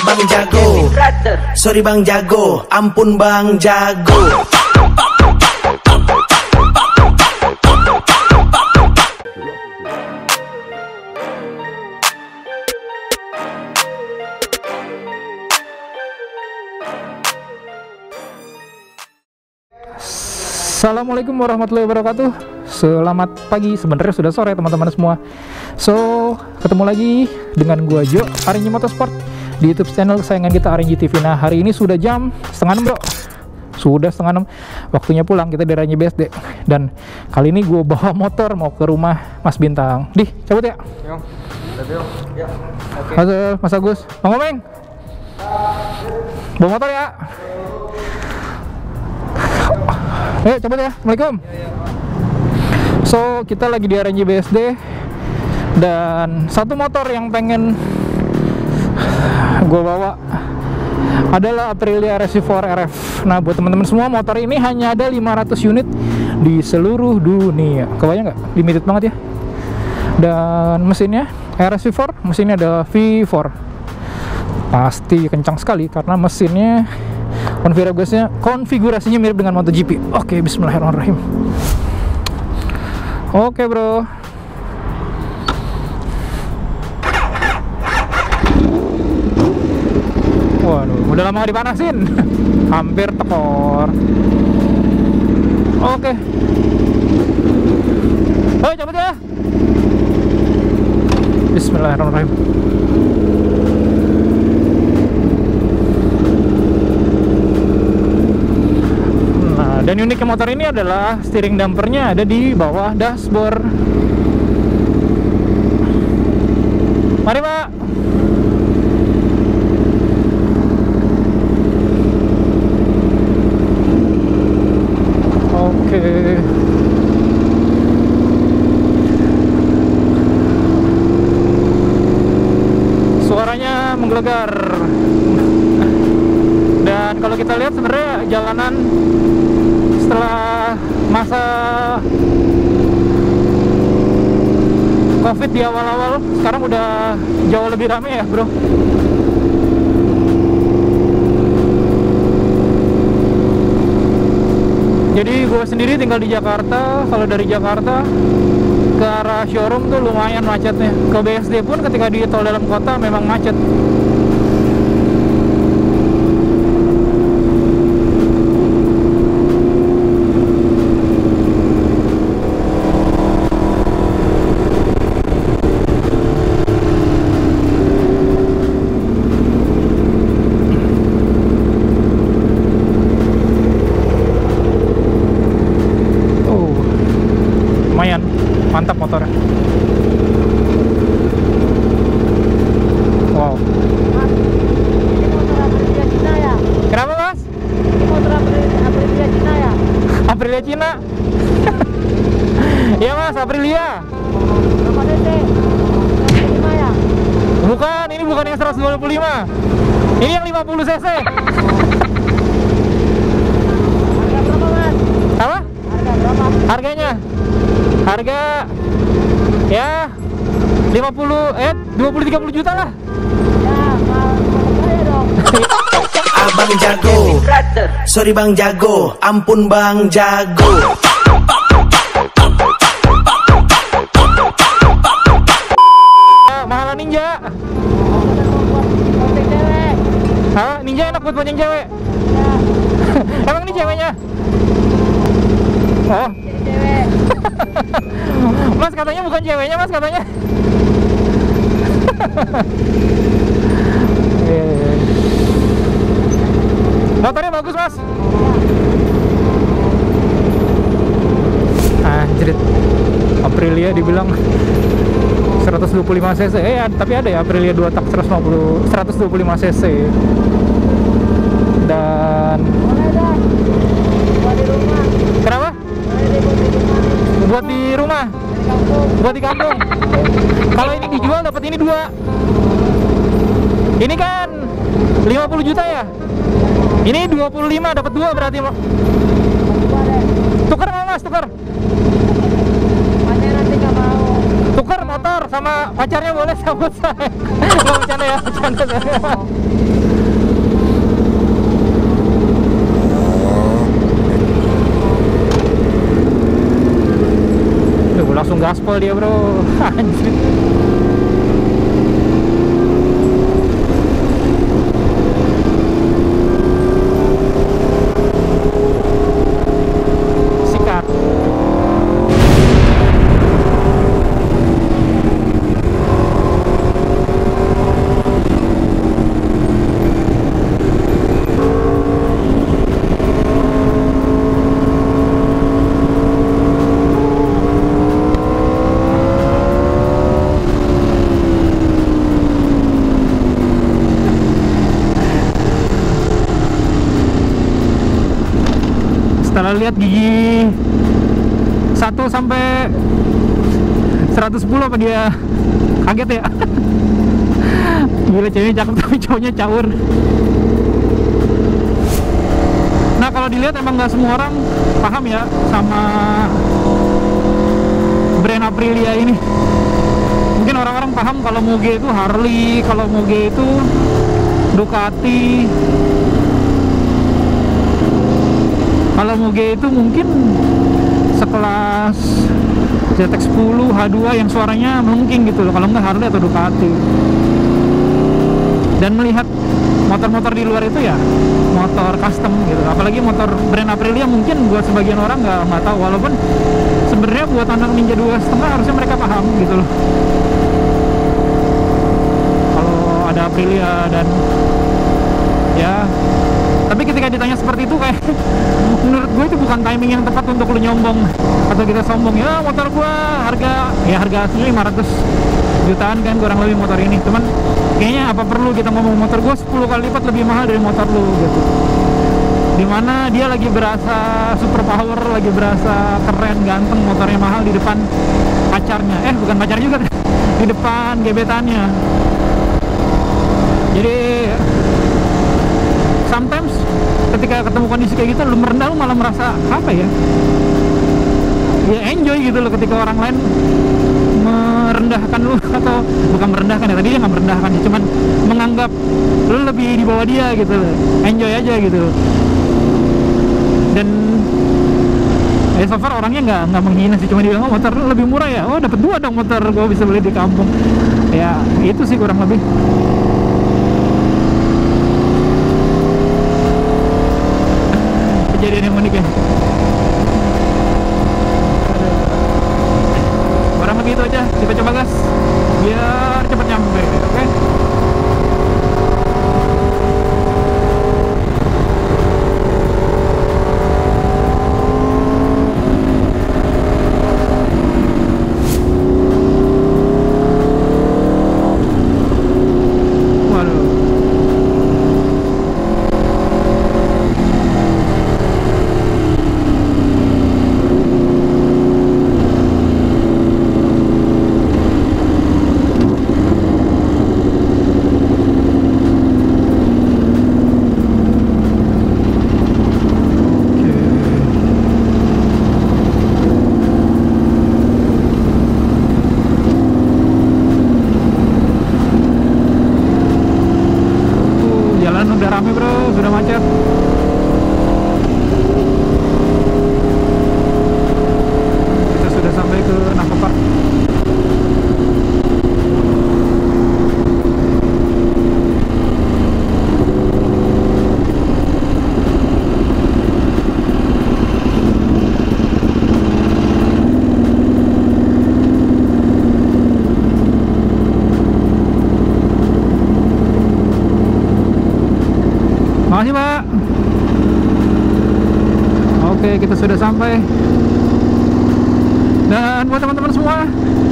Abang jago, sorry bang jago, ampun bang jago. Assalamualaikum warahmatullahi wabarakatuh. Selamat pagi, sebenarnya sudah sore teman-teman semua. So, ketemu lagi dengan gua Jo, RNG Motorsport di YouTube channel kesayangan kita RNG TV. Nah, hari ini sudah jam 5:30 bro. Sudah 5:30, waktunya pulang kita dari RNG BSD. Dan kali ini gua bawa motor mau ke rumah Mas Bintang. Di, cabut ya. Ya, oke. Mas Agus, Bang Omeng. Bawa motor ya. Ayo cabut ya, Assalamualaikum. So, kita lagi di RNG BSD. Dan satu motor yang pengen gue bawa adalah Aprilia RSV4 RF. Nah, buat teman-teman semua, motor ini hanya ada 500 unit di seluruh dunia. Kebayang nggak? Limited banget ya. Dan mesinnya RSV4, mesinnya ada V4. Pasti kencang sekali karena mesinnya konfigurasinya mirip dengan MotoGP. Oke, bismillahirrahmanirrahim. Oke bro. Waduh, udah lama gak dipanasin. Hampir tekor. Oke. Ayo cabut ya. Bismillahirrahmanirrahim. Dan uniknya motor ini adalah steering dampernya ada di bawah dashboard. Mari Pak. Oke. Suaranya menggelegar. Dan kalau kita lihat sebenarnya jalanan setelah masa COVID di awal-awal, sekarang udah jauh lebih ramai ya bro. Jadi gue sendiri tinggal di Jakarta. Kalau dari Jakarta ke arah showroom tuh lumayan macetnya. Ke BSD pun ketika di tol dalam kota memang macet. Mantap motornya. Wow. Mas, ini motor Aprilia Cina ya? Kenapa mas? Ini motor Aprilia Cina ya? Aprilia Cina? Iya mas, Aprilia. Berapa cc? 125 ya? Bukan, ini bukan yang 125. Ini yang 50 cc. Harga berapa mas? Apa? Harga berapa? Harganya? Harga ya 20-30 juta lah. Ya, saya dong. Abang jago, sorry bang jago, ampun bang jago. Mahalan Ninja. Buat cewek. Hah? Ninja enak buat bonceng cewek. Ya, Emang ini ceweknya? Oh. jadi cewek. Mas katanya bukan ceweknya mas katanya. Motornya bagus mas. Anjrit, Aprilia dibilang 125 cc. Tapi ada ya Aprilia 2 tak 125 cc. Dan Boleh dah. Buat di rumah. kenapa? Boleh buat di rumah. Buat di rumah, Di kampung. buat di kampung. Kalau ini dijual dapat ini 2. Ini kan 50 juta ya. Ini 25 dapat 2 berarti. Coba deh. Tuker nggak mas? Tuker. Makanya nanti nggak mau. Tukar motor sama pacarnya boleh sama saya. Nggak bercanda ya, bercanda saya. Duh, langsung gaspol dia bro. Anjir. Sikat. Setelah lihat gigi 1 sampai 110 apa dia kaget ya. Gila, ceweknya cakep tapi cowoknya caur. Nah kalau dilihat emang nggak semua orang paham ya sama brand Aprilia ini. Mungkin orang-orang paham kalau Muge itu Harley, kalau Muge itu Ducati. Kalau Muge itu mungkin sekelas ZX10, H2 yang suaranya mungkin gitu loh, kalau nggak Harley atau Ducati. Dan melihat motor-motor di luar itu ya motor custom gitu, apalagi motor brand Aprilia mungkin buat sebagian orang nggak tahu, walaupun sebenarnya buat anak Ninja 2.5 harusnya mereka paham gitu loh kalau ada Aprilia. Dan ya tapi ketika ditanya seperti itu kayak menurut gue itu bukan timing yang tepat untuk lu nyombong atau kita sombong ya motor gue harga aslinya 500 jutaan kan kurang lebih motor ini, cuman kayaknya apa perlu kita ngomong motor gue 10 kali lipat lebih mahal dari motor lu gitu, dimana dia lagi berasa super power, lagi berasa keren ganteng, motornya mahal di depan pacarnya, bukan pacar juga di depan gebetannya. Jadi sometimes ketika ketemu kondisi kayak gitu lu merendah, lu malah merasa apa ya enjoy gitu loh ketika orang lain merendahkan lu, atau bukan merendahkan ya, tadi dia nggak merendahkan ya, cuman menganggap lu lebih di bawah dia gitu loh. Enjoy aja gitu. Dan so far orangnya nggak menghina sih, cuma dia bilang motor lu lebih murah ya, dapat 2 dong motor gua bisa beli di kampung ya, itu sih kurang lebih. Kejadian yang unik ya. Barang begitu aja, kita coba gas biar cepat nyampe, oke? Udah rame bro, sudah macet. Kita sudah sampai ke Nakopa. Makasih Pak. Oke, kita sudah sampai. Dan buat teman-teman semua,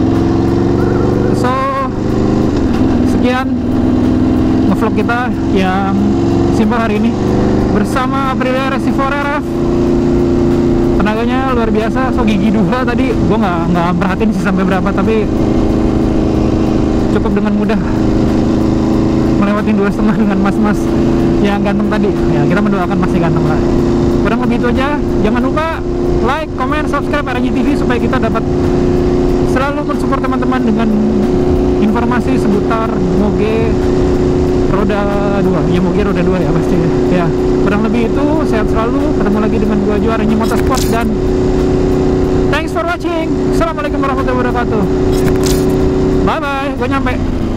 so sekian ngevlog kita yang simpel hari ini bersama Aprilia RS4 RF. Tenaganya luar biasa, so gigi 2 tadi gue nggak perhatiin sih sampai berapa, tapi cukup dengan mudah melewatin 2,5 dengan mas-mas yang ganteng tadi. Ya kita mendoakan masih ganteng lah. Kurang lebih itu aja. Jangan lupa like, comment, subscribe RNG TV supaya kita dapat selalu mensupport teman-teman dengan informasi seputar moge roda 2. Ya moge roda 2 ya pasti ya. Kurang lebih itu, sehat selalu. Ketemu lagi dengan gua Jo Arenyi Motorsport, dan thanks for watching. Assalamualaikum warahmatullahi wabarakatuh. Bye bye, gue nyampe.